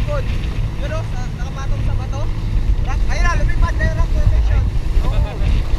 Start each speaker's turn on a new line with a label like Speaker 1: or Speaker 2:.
Speaker 1: likod. Yun o, nakapatong sa bato. Rock, ayun na, lumipad na yung rock protection. Oo.